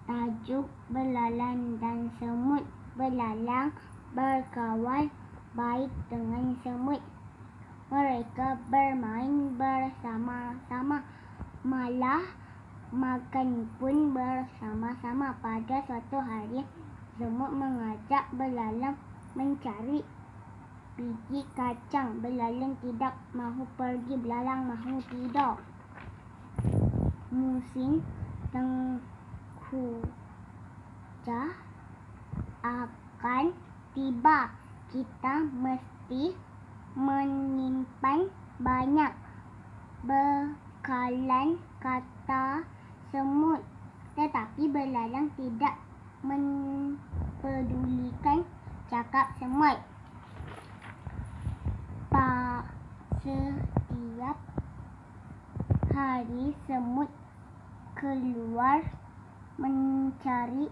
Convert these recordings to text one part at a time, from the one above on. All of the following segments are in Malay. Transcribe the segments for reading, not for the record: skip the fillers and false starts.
tajuk belalang dan semut. Belalang berkawan baik dengan semut. Mereka bermain bersama-sama, malah makan pun bersama-sama. Pada suatu hari, semut mengajak belalang mencari biji kacang. Belalang tidak mahu pergi. Belalang mahu tidur. Musim tengkujuh akan tiba. Kita mesti menyimpan banyak bekalan, kata semut. Tetapi belalang tidak mempedulikan cakap semut. Setiap hari semut keluar mencari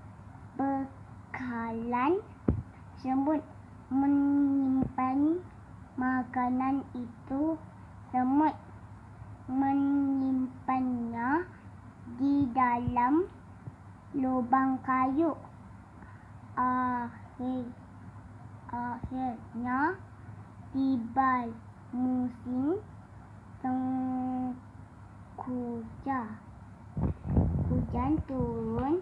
bekalan. Semut menyimpan makanan itu. Semut menyimpannya di dalam lubang kayu. Akhirnya tiba musim tengkujuh. Hujan turun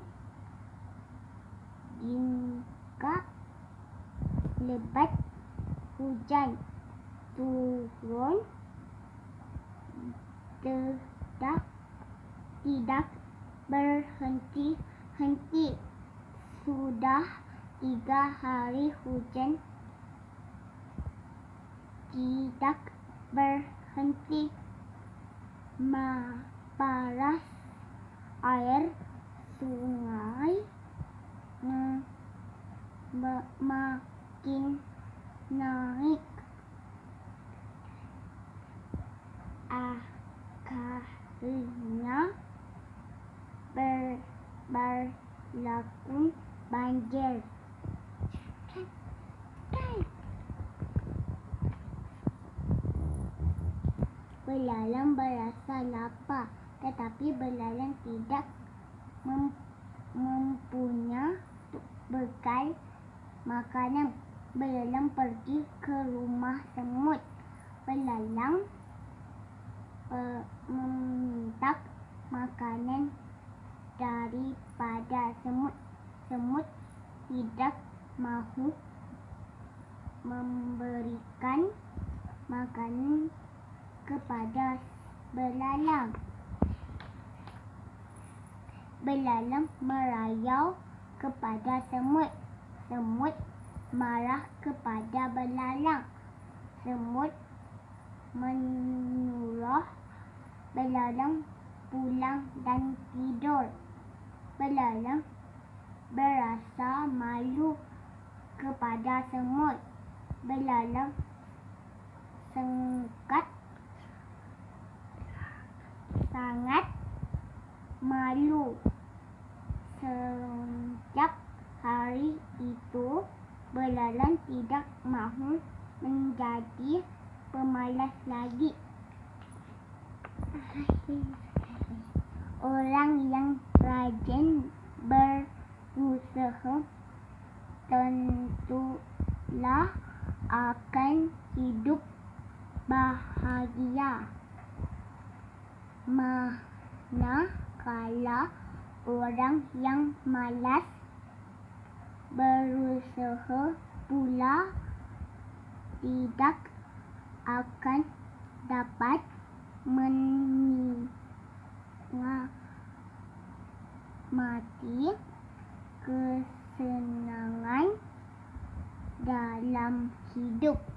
hingga lebat. Hujan turun tidak berhenti-henti. Sudah 3 hari hujan tidak berhenti. Paras air sungai makin naik. Akhirnya berlaku banjir. Belalang berasa lapar, tetapi belalang tidak mempunyai bekal makanan. Belalang pergi ke rumah semut. Belalang meminta makanan daripada semut. Semut tidak mahu memberikan makanan kepada belalang. Belalang merayau kepada semut. Semut marah kepada belalang. Semut menyuruh belalang pulang dan tidur. Belalang berasa malu kepada semut. Belalang sangat malu. Sejak hari itu, belalang tidak mahu menjadi pemalas lagi. Orang yang rajin berusaha tentulah akan hidup bahagia. Manakala orang yang malas berusaha pula tidak akan dapat menikmati kesenangan dalam hidup.